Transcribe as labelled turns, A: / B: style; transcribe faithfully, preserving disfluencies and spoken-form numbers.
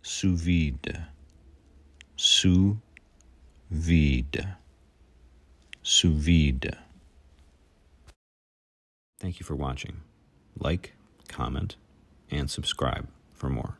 A: Sous vide. Sous vide. Sous vide. Thank you for watching. Like, comment, and subscribe for more.